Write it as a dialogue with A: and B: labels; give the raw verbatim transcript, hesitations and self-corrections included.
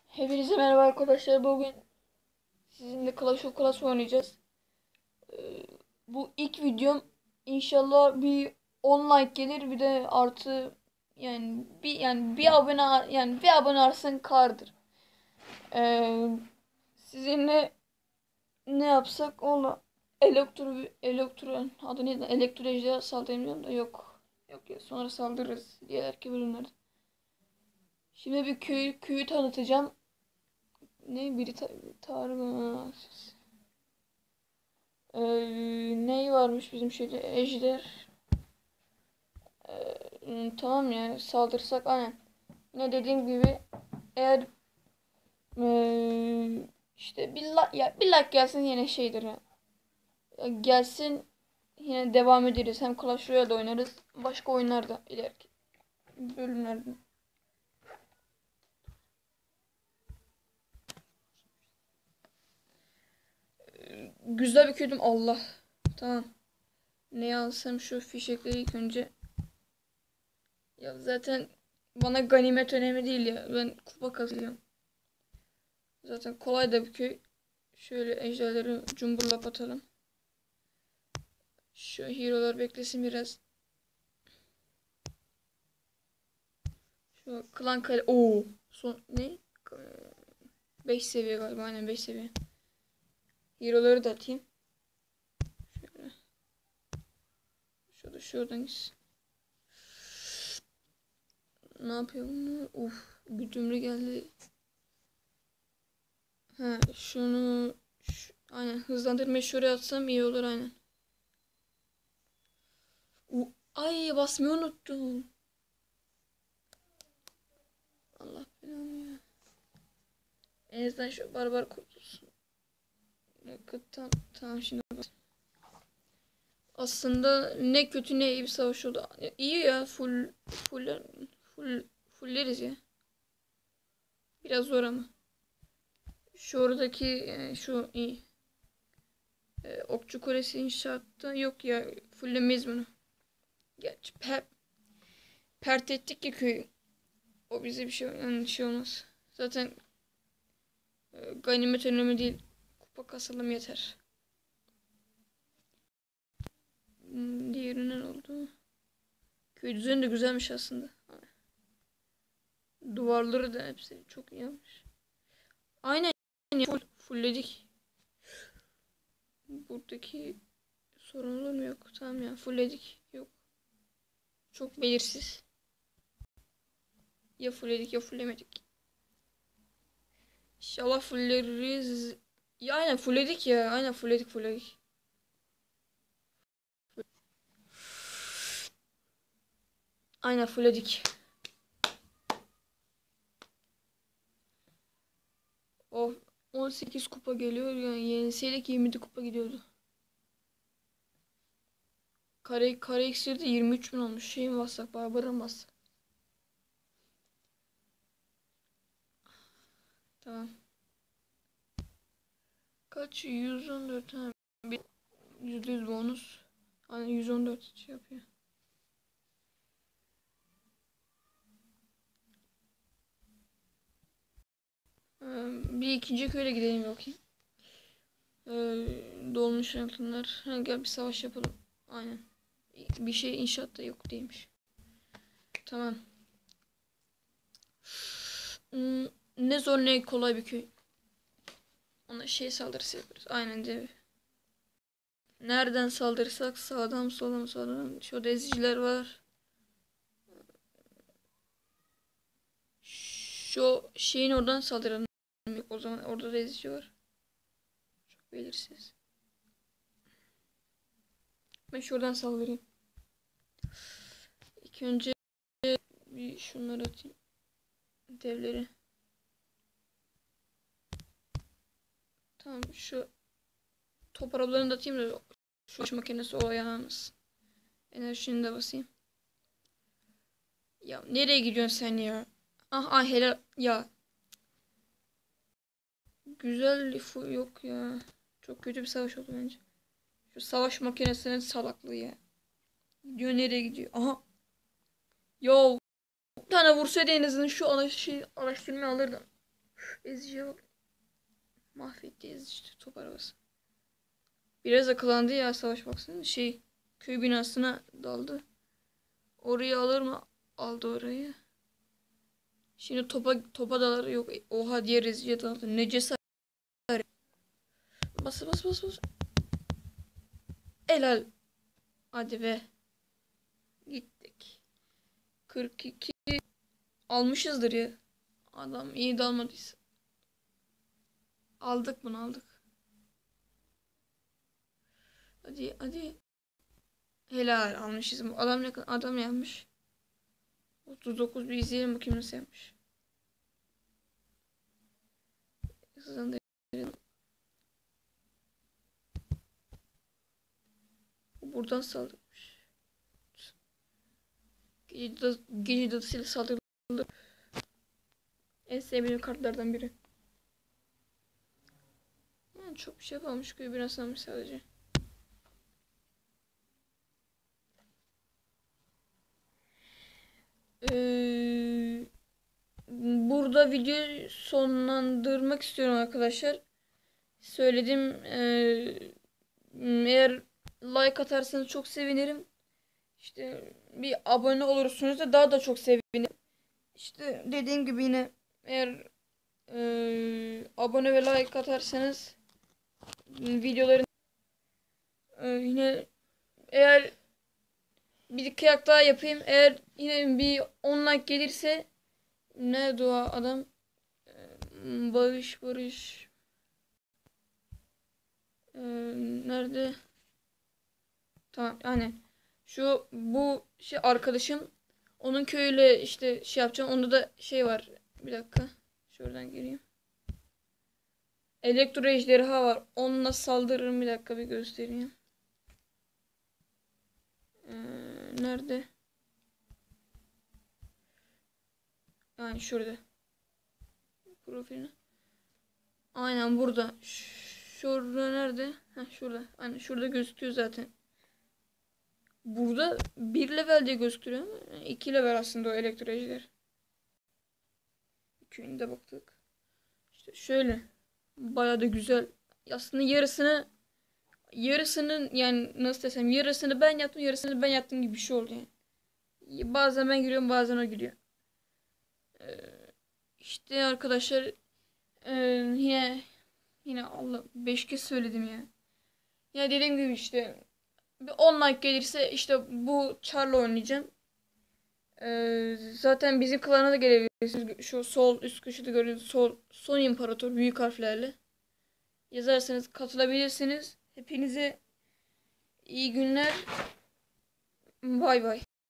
A: Hepinize merhaba arkadaşlar. Bugün sizinle Clash of Clans oynayacağız. Ee, bu ilk videom. İnşallah bir on like gelir, bir de artı yani bir yani bir abone yani bir abone artsın kardır. Ee, sizinle ne yapsak onu elektro elektro adı neydi? Elektro ejderha saldırmıyorum da yok. Yok ya, sonra saldırırız diğerki bölümlerde. Şimdi bir köy köyü tanıtacağım. Ne biri ta Tarık Ee, ney varmış bizim şeyde? Ejder. Ee, tamam ya, saldırsak aynen. Ne dediğim gibi, eğer ee, işte bir like, ya bir like gelsin yine şeydir ya. Gelsin yine devam ederiz. Hem Clash Royale oynarız. Başka oyunlarda ileriki bölümlerde. Ee, güzel bir köydüm Allah. Tamam. Ne alsam şu fişekleri ilk önce. Ya zaten bana ganimet önemli değil ya. Ben kupa kazıyorum. Zaten kolay da bir köy. Şöyle ejderleri cumburlap atalım. Şu hero'lar beklesin biraz. Şu klan kale. Oo. Son ne? beş seviye galiba. Aynen beş seviye. Hero'ları da atayım. Şöyle. Şurada şuradan gitsin. Ne yapıyor bunu? Uf. Güdümlü geldi. Ha, şunu şu, aynen hızlandırmayı şuraya atsam iyi olur aynen. U Ay, basmayı unuttum. Allah belanı ya. En azından şu barbar kurtulsun. Tamam, tamam şimdi bak. Aslında ne kötü ne iyi bir savaş oldu. İyi ya, full full full fulleriz ya. Biraz zor ama. Şu oradaki yani şu iyi. Ee, Okçu Kulesi inşaatta yok ya, fullemeyiz bunu. Gerçi per, pert ettik ya köyü. O bize bir şey, yani şey olmaz. Zaten e, ganimet önemli değil. Kupa kasalım yeter. Hmm, diğeri ne oldu? Köy düzeni de güzelmiş aslında. Duvarları da hepsi çok iyi yapmış. Aynen ya, full, fullledik. Buradaki sorun olur mu? Yok. Tamam ya, fullledik. Yok. Çok belirsiz. Ya fullledik ya fullemedik. İnşallah fulleriz. Ya aynen fullledik ya. Aynen fullledik fullledik. Aynen fullledik. O on sekiz kupa geliyor. Yani yenilseydik yirmi yedi kupa gidiyordu. Kare, kare iksirde yirmi üç bin olmuş. Şey mi bassak? Barbar'a mı bassak? Tamam. Kaç? yüz on dört. Ha. yüzde yüz bonus. Hani yüz on dört şey yapıyor. Ee, bir ikinci köyle gidelim bakayım. Ee, dolmuş altınlar. Ha, gel bir savaş yapalım. Aynen. Bir şey inşaatta yok değilmiş. Tamam. Hmm, ne zor ne kolay bir köy. Ona şey saldırısı yaparız. Aynen dev. Nereden saldırırsak sağdan soldan soldan. Şurada eziciler var. Şu şeyin oradan saldıralım. O zaman orada da ezici var. Çok belirsiz. Ben şuradan saldırayım. İlk önce bir şunları atayım. Devleri. Tamam, şu top arabalarını da atayım da şu iş makinesi o ayağımız. Enerjini de basayım. Ya nereye gidiyorsun sen ya? Ah ah, helal ya. Güzel yok ya. Çok kötü bir savaş oldu bence. Şu savaş makinesinin salaklığı ya. Gidiyor, nereye gidiyor? Aha. Yo. Bir tane vursaydı en azından şu araş şey, araştırmayı alırdım. Ezici'ye bak. Mahvetti Ezici top arabası. Biraz akıllandı ya savaş baksana. Şey köy binasına daldı. Orayı alır mı? Aldı orayı. Şimdi topa topa dalar yok. Oha diğer Ezici'ye daldı. Ne cesaret. Bas bas bas bas. Helal. Hadi be. Gittik. kırk iki almışızdır ya. Adam iyi dalmadıysa. Aldık bunu aldık. Hadi hadi. Helal almışız. Adam ne adam yapmış. otuz dokuz bir izleyelim bakayım nasıl yapmış. Hızlandıralım. Buradan saldırmış. Gece, da, gece dadısıyla saldırılır. En sevdiğim kartlardan biri. Yani çok bir şey yapamamış. Köy biraz almış sadece. Ee, burada videoyu sonlandırmak istiyorum arkadaşlar. Söyledim. Ee, eğer like atarsanız çok sevinirim. İşte bir abone olursunuz da daha da çok sevinirim. İşte dediğim gibi yine eğer e, abone ve like atarsanız videoların e, yine eğer bir kıyak daha yapayım. Eğer yine bir on like gelirse ne dua adam e, Barış Barış e, nerede? Tamam yani şu bu şey arkadaşım onun köyüyle işte şey yapacağım. Onda da şey var. Bir dakika. Şuradan gireyim. Elektro ejderha var. Onunla saldırırım. Bir dakika bir göstereyim. Ee, nerede? Yani şurada. Profiline. Aynen burada. Şurada nerede? Heh, şurada. Aynen şurada gözüküyor zaten. Burada bir level diye gözüküyor ama iki level aslında o elektro ejder. Köyünde baktık. İşte şöyle. Bayağı da güzel. Aslında yarısını yarısının yani nasıl desem yarısını ben yaptım yarısını ben yaptım gibi bir şey oldu yani. Bazen ben giriyorum bazen o giriyor. Ee, işte arkadaşlar e, yine yine Allah beş kez söyledim ya. Ya dediğim gibi işte bir on like gelirse işte bu Char'la oynayacağım. Ee, zaten bizim klana da gelebilirsiniz. Şu sol üst köşede gördüğünüz sol son imparator büyük harflerle yazarsanız katılabilirsiniz. Hepinize iyi günler. Bay bay.